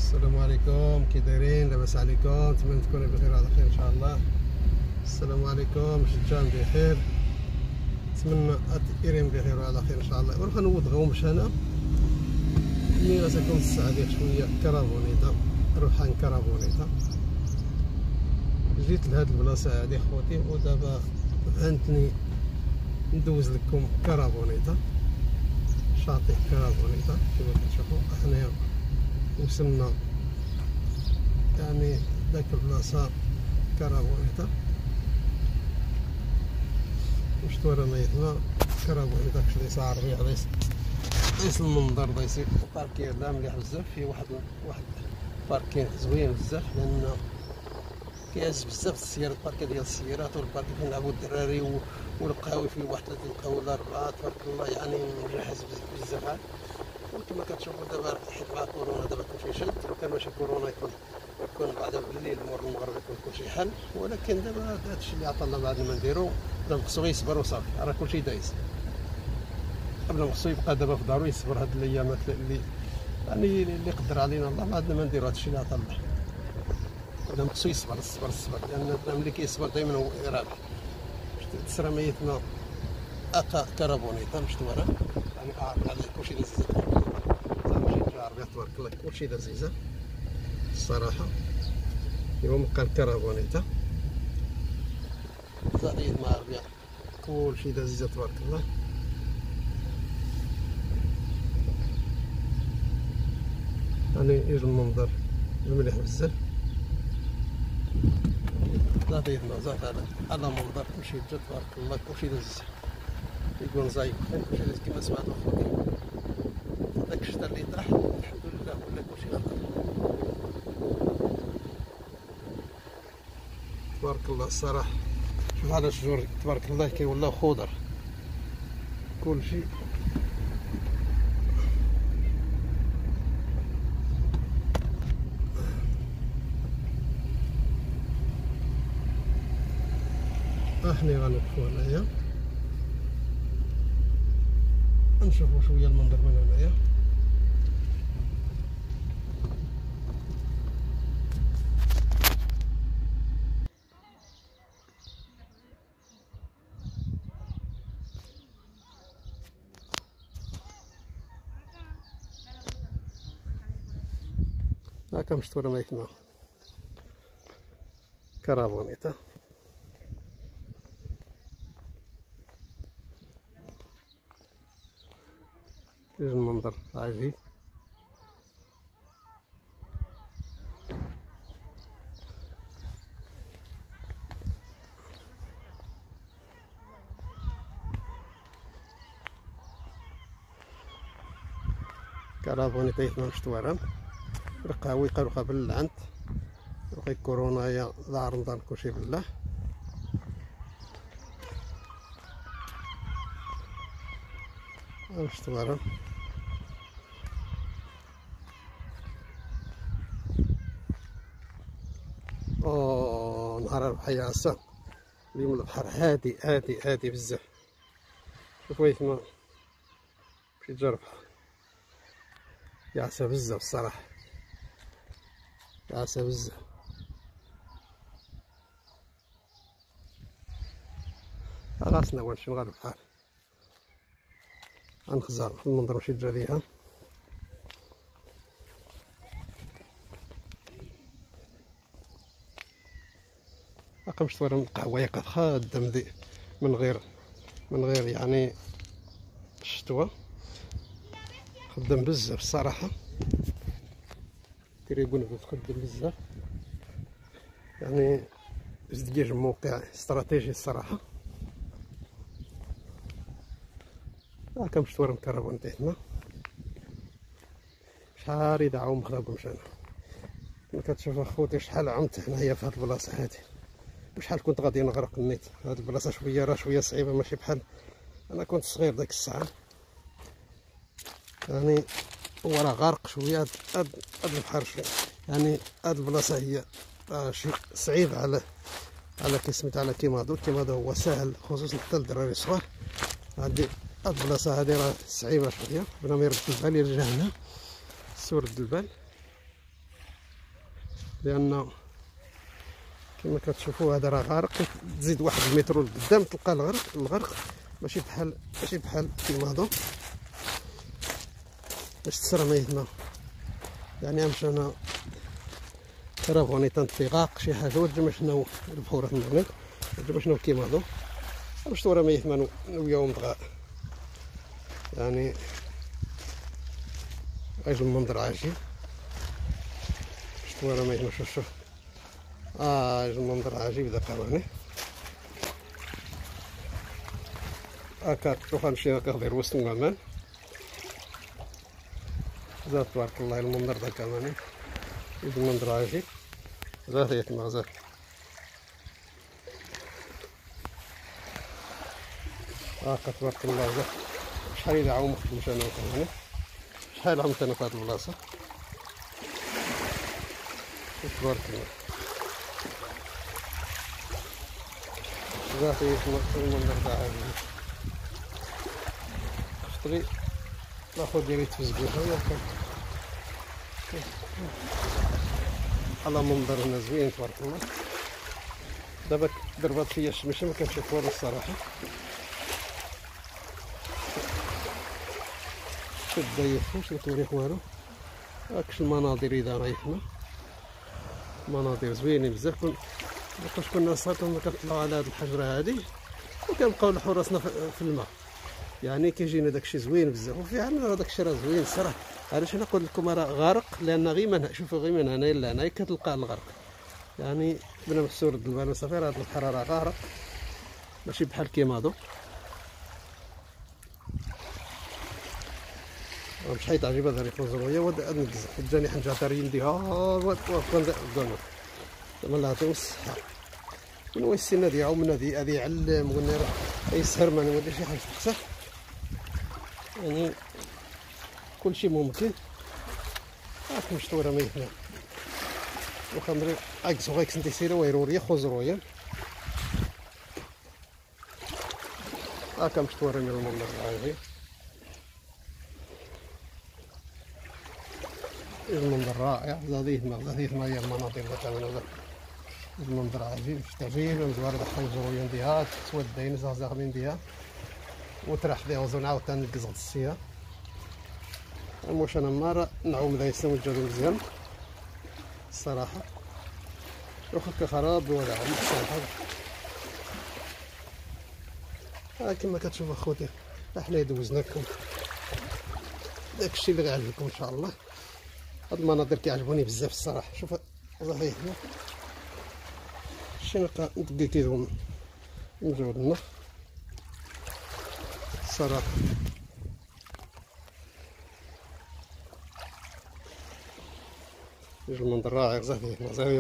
السلام عليكم، كي دايرين؟ لاباس عليكم؟ نتمنى تكونوا بخير وعلى خير ان شاء الله. السلام عليكم، شجان بخير، نتمنى ايرين بخير وعلى خير ان شاء الله. ونبقى نوضغو باش انا ملي غتكون الساعه ديال شويه كرابونيطه، روحان كرابونيطه. جيت لهاد البلاصه هادي خوتي، ودابا فهمتني ندوز لكم كرابونيطه، شاطئ كرابونيطه كما كتشوفوا. حنايا وصلنا يعني داك البلاصه كرابونيطا، مشتوره ميتنا كرابونيطا. كشري عربيه دايس المنظر، دايس الباركين لا مليح بزاف. فيه واحد باركين زوين بزاف، لان كيعز بزاف السيارات، الباركين ديال السيارات، والباركين فين يلعبوا الدراري، والقهاوي فيه واحد 3 قهاوي ولا 4 تبارك الله، يعني مجهز بزاف. وكما كتشوفوا دابا حيت مع كورونا دابا كلشي شاد، لو كان ماشي كورونا يكون بعدا بالليل مور المغرب يكون كلشي حل. ولكن دابا هادشي اللي عطانا ما عندنا ما نديرو، دابا خصو غير يصبر وصافي، راه كلشي دايز. قبل ما خصو يبقى دابا في دارو يصبر هاد الايامات اللي يعني اللي قدر علينا الله، ما عندنا ما نديرو، هادشي اللي عطا الله. دابا خصو يصبر لان ملي كيصبر دائما هو رابح. تسرى ميتنا اكا كرابونيطا مشتوره، يعني عارف على كلشي لذيذ عربية تبارك الله، كلشي لذيذة الصراحة. ايوا مبقى الكرابونيطا زائد مع عربية، كلشي لذيذة تبارك الله. يعني يجي المنظر مليح بزاف، زاديتنا زاد على منظر كلشي جا تبارك الله، كلشي لذيذ. يكون زايد كلشي لذيذ كما سمعتو خوتي. داك الشتا اللي طاح الحمد لله ولا كلشي خضر تبارك الله الصراحه. شوف هذا الشجور تبارك الله كيولاو خضر كلشي. احنا غنوقفو هنايا نشوفو شويه المنظر من هنايا. هاكا مشتوره ميتنا كرابونيطا. يجي المنظر عجيب. كرابونيطا مشتوره، القهوي قالوا قبل العنت، وغي كورونا يا لا رمضان كلشي بالله. مشتوره نهار الربح ياسا. اليوم البحر هادي بزاف. شوفوا يتما مشيت جا البحر يعسى بزاف الصراحه، يعسى بزاف. راسنا ونمشيو غير البحر، غنخزر في المنظر مشيت جا ليها. باقا مشتوره من القهوه خادم من غير يعني الشتوى، خدام بزاف الصراحه. تريبون تخدم بزاف، يعني ديال موقع استراتيجي الصراحه. هاكا مشتوره من كرابونيطا هنا، شحال يدعو مخربوش انا. كما كتشوف اخوتي شحال عمت هنايا في هاد البلاصه هادي، وشحال كنت غادي نغرق النيت. هاد البلاصه شويه صعيبه، ماشي بحال انا كنت صغير ديك الساعه، يعني هو راه غارق شويه. هاد البحر شويه، يعني هاد البلاصه هي شي صعيب على كيسميت على كيمادو هو ساهل خصوصا حتى للدراري الصغار. هاد البلاصه هادي راه صعيبه شويه، بلا ما يرد البال يرجع هنا، سورد البال. لان كما كتشوفوا هذا راه غارق، تزيد واحد المتر لقدام تلقى الغرق ماشي بحال كيما هذا باش تسرميتنا. يعني مشينا كرافوني تنطبيقاق شي حاجه وجا شنو البحور المغرب وجا شنو كيما هذا باش تورا ميثمان وياهم دغا. يعني اجي المنظر عجيب باش تورا ميثمان. شوف اجي المنظر عجيب ذاك راني هاكا. شوف غنمشي هاكا غير وسط الغمام زاد تبارك الله المنظر ذاك راني يجي المنظر عجيب زاد يتما زاد. هاكا تبارك الله زاد. شحال إلا عاود مخدمش أنا وكان شحال عملت أنا في هاد البلاصة تبارك الله زاد يتما المنظر تاع عجيب. خطري لاخو ديالي تفزقوها ياك على منظر هنا زوين تبارك الله. دابا ضربات فيا الشمس ما كنشوف والو الصراحه. كتضيفوش متوريك والو. هاكش المناظر اذا رايحنا مناظر زوينين بزاف. باش كنا صافي كنطلعو على هاد الحجره هادي وكنبقاو لحراسنا في الماء. يعني كيجينا داكشي زوين بزاف وفي عندنا داكشي راه زوين الصراحه. علاش انا قلت لكم راه غارق لان غير من شوفوا غير من هنا الا هنا كتلقى الغرق. يعني بلا ما تسورد البال صافي راه هاد البحر راه غارق ماشي بحال كيما هادو. مش حيت عجيبه هذا الخضرويه ود نقز جاني حنجه طريين ديها وكان قالوا الله يعطيهم الصحه. من هو السنه ديالو من هذه يعلم قلنا راه يسهر ما نولي شي حاجه تخسر. يعني كلشي ممكن. راك مشطوره ميتنا وخمري عكس غيك انت سيره ويروريه خضرويه هاكا مشطوره من المنظر العجيب. المنظر رائع زاديه ما هي المناظر اللي تعملوا المنظر عجيب عجيب. مزوار داك الخضرويه ديالها تسودين زغزغين ديالها وترح ديها وزون عاود تنقز غد السيا. واش انا مره نعوم ذا يسلم الجو مزيان الصراحه. وخا خراب ولا عم الصراحه. كما كتشوف اخوتي احنا دوزنا لكم داكشي اللي غيعجبكم ان شاء الله. هاد المناظر كيعجبوني بزاف الصراحه. شوف صحيح شي نلقى ندقي كيدهم نجودنا الصراحه. يجي المنظر رائع زاهي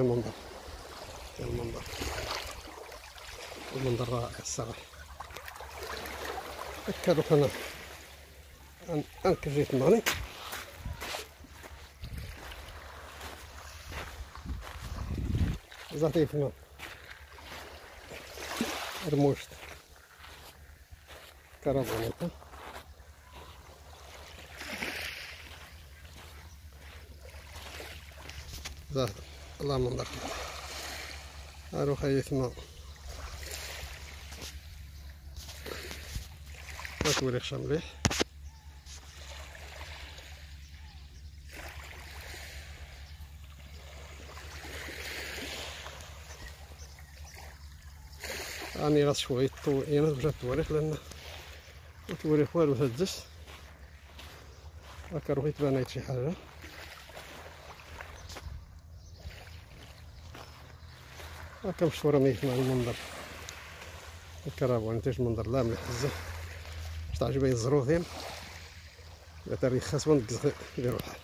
المنظر رائع الصراحه. هكا دوك انا جيت المغرب زعتي في الماء رموشت كرافونيتا زاد الله منظر هارو خيثنا ما توريخش مليح. راني غاس شويه طوينات باش التواريخ لان التواريخ والو هزش هاكا روحي تبانيت شي حاجه. هاكا مشهوره ميت مع المنظر الكرافون تاج المنظر لا مليح بزاف باش تعجبني الزروثين لا تاريخ خاص ونقز غير روحها.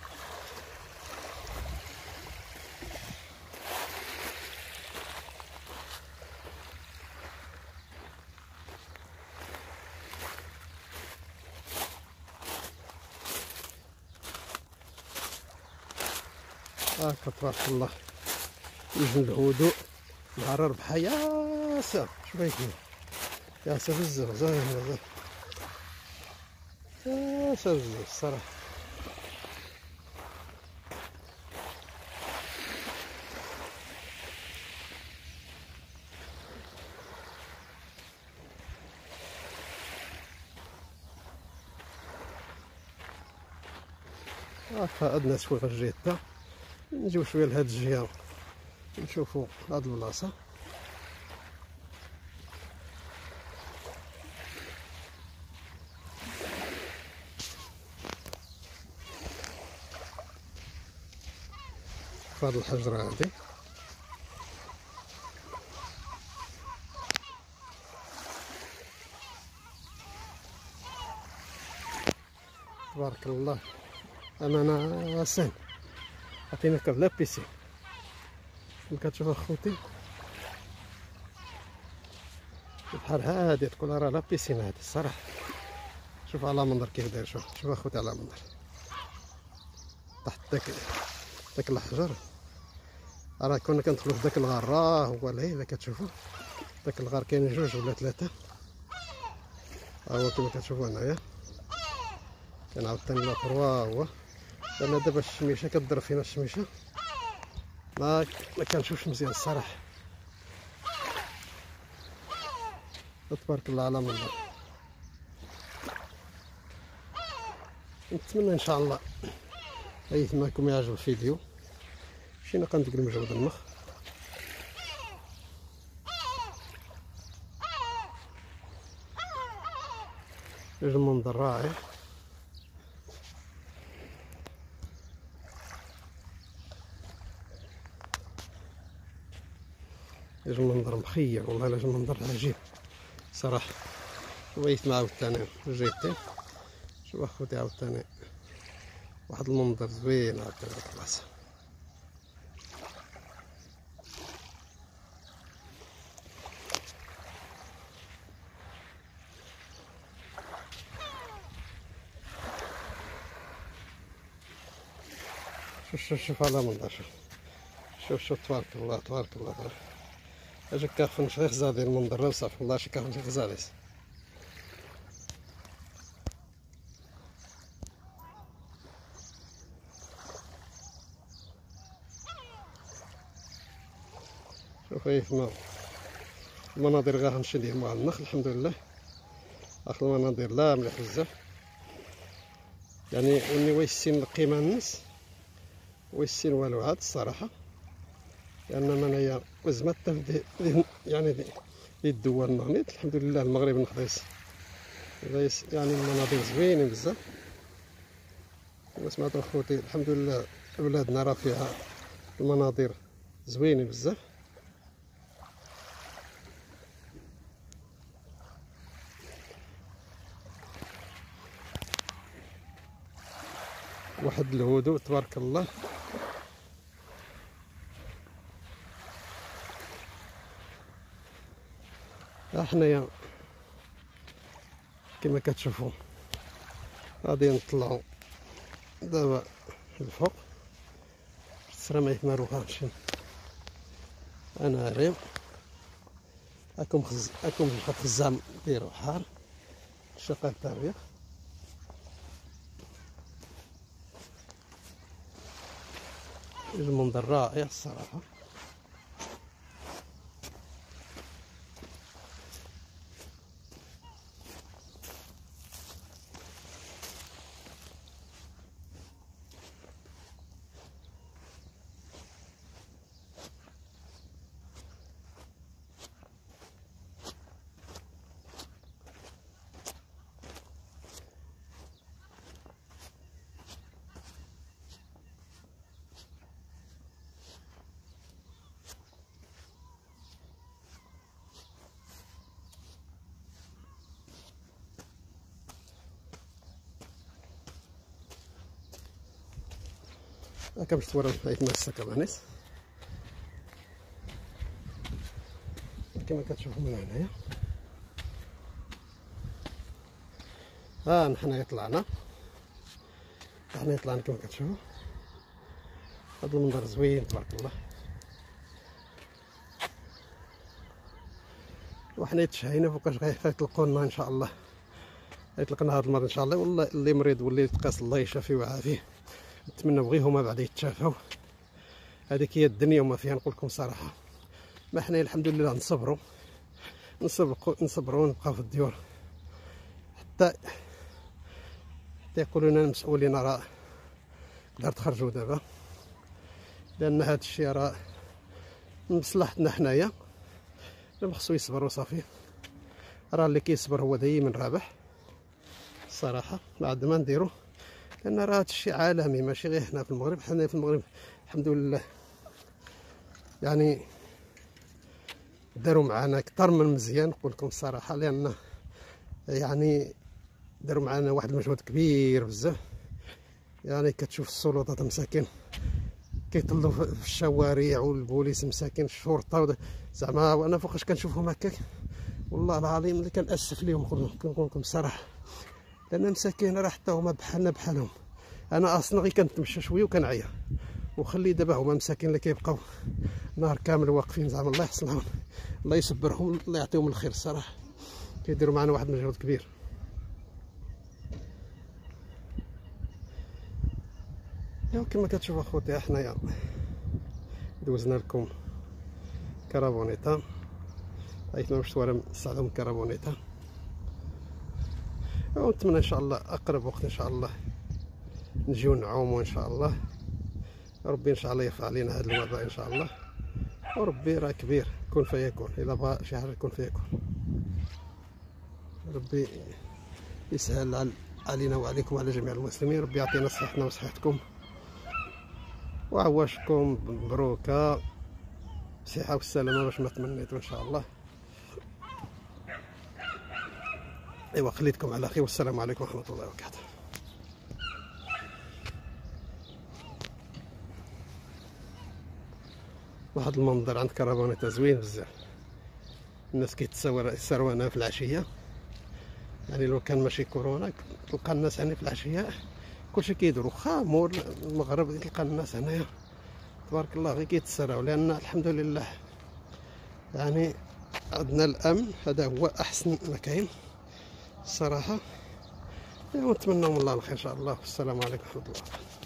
هاكا تبارك الله يجي الهدوء مع الربحة يا سا شوف هيك يا سا بزاف زاهي يا سا بزاف الصراحة. عندنا شويه في الجهه تا نجيو شويه لهاد الجهه نشوفوا هاد البلاصه. فهاد الحجره هادي تبارك الله امانه واسعين. عطيناك لا بيسين كما كتشوف اخوتي البحر هادي تقول راه لا بيسين هادي الصراحه. شوف على منظر كيف داير. شوف اخوتي على منظر تحت داك الحجر. راه كنا كندخلو في داك الغار راه هو الا كتشوفوا داك الغار كاين جوج ولا ثلاثه. ها هو كما كتشوفوا هنايا كاين عاوتاني لا تروا هو. لان دابا الشميشه كضرب فينا الشميشه ما كنشوفش مزيان الصراحه. تبارك الله على منظر. نتمنى ان شاء الله ايتماكم يعجب الفيديو. مشينا كندير مجهود المخ. المنظر رائع. المنظر مخير والله. المنظر عجيب صراحه. بغيت عاوتاني جيتي. شوف اخوتي عاوتاني واحد المنظر زوين عاوتاني هاد البلاصه. شوف على منظر. شوف تبارك الله تبارك الله. اجا كافن شي غزالي المنظر وصافي والله شي كافن شي غزالي. شوف المناظر غنمشي ليه مع النخل الحمد لله. اخر المناظر لا مليح بزاف يعني. وني ويسين القيمه الناس ويسين والو عاد الصراحه. لان منايا وزمت يعني دي الدول المغنيط الحمد لله. المغرب نقديس يعني المناظر زوينين بزاف. كما سمعتوا اخوتي الحمد لله بلادنا راه فيها المناظر زوينين بزاف. واحد الهدوء تبارك الله. حنايا كما كتشوفوا غادي نطلعوا دابا الفوق. السلام عليكم. نروح نمشي انا ريم. اكم خزام ديروا حار شقة التربية. المنظر رائع الصراحة. كم صورة يتمسك بانيس كما كتشوفوا من هنايا. نحنا طلعنا كما كتشوفوا. هذا المنظر زوين تبارك الله. وحنا تشهينا فوقاش غيطلقونا ان شاء الله. يطلقنا هذا المرة ان شاء الله. والله اللي مريض واللي يتقاس الله يشافيه ويعافيه. نتمنى بغيهما بعد يتشافوا. هذيك هي الدنيا وما فيها. نقول لكم صراحه ما حنا الحمد لله نصبروا ونبقاو في الديور حتى يقولوا لنا المسؤولين راه تقدر تخرجوا دابا، لان هذا الشيء راه من مصلحتنا حنايا. ما خصو يصبر وصافي، راه اللي كيصبر هو دايما رابح الصراحه. بعد ما نديرو، لان راه هذا الشيء عالمي ماشي غير هنا في المغرب. حنا في المغرب الحمد لله يعني داروا معنا اكثر من مزيان، نقول لكم الصراحه، لان يعني داروا معنا واحد المجهود كبير بزاف. يعني كتشوف السلطات مساكن كيطلوا في الشوارع، والبوليس مساكن، الشرطه زعما. وانا فوقاش كنشوفهم هكاك والله العظيم اللي كنأسف ليهم، كنقول لكم الصراحه، لان مساكين راه حتى هما بحالنا بحالهم. انا اصلا غير كنتمشى شويه وكنعيا، وخلي دابا هما مساكين اللي كيبقاو نهار كامل واقفين. زعما الله يحسنهم، الله يصبرهم، الله يعطيهم الخير الصراحه. كيديروا معنا واحد المجهود كبير. كما كتشوفوا اخوتي، حنايا دوزنا لكم كرافونيتا، حيت ما مشتوى نستعملوا كرافونيتا، ونتمنى ان شاء الله اقرب وقت ان شاء الله نجيو نعوموا ان شاء الله. ربي ان شاء الله يرفع علينا هذا الوباء ان شاء الله، وربي راه كبير، كن فيكون. الا بغى شي حاجه كن فيكون. ربي يسهل علينا وعليكم وعلى جميع المسلمين. ربي يعطينا صحتنا وصحتكم وعواشكم مبروكه بصحه والسلامه باش ما تمنيتوا ان شاء الله. ايوا خليتكم على خير، والسلام عليكم ورحمه الله وبركاته. واحد المنظر عند كرافونيتا زوين بزاف. الناس كيتساروو هنا في العشيه، يعني لو كان ماشي كورونا تلقى الناس يعني في العشيه كلشي كيدير، واخا مور المغرب تلقى الناس هنايا تبارك الله غير كيتساراو، لان الحمد لله يعني عندنا الامن. هذا هو احسن ما كاين الصراحه. ونتمنى من الله الخير ان شاء الله. والسلام عليكم ورحمه الله.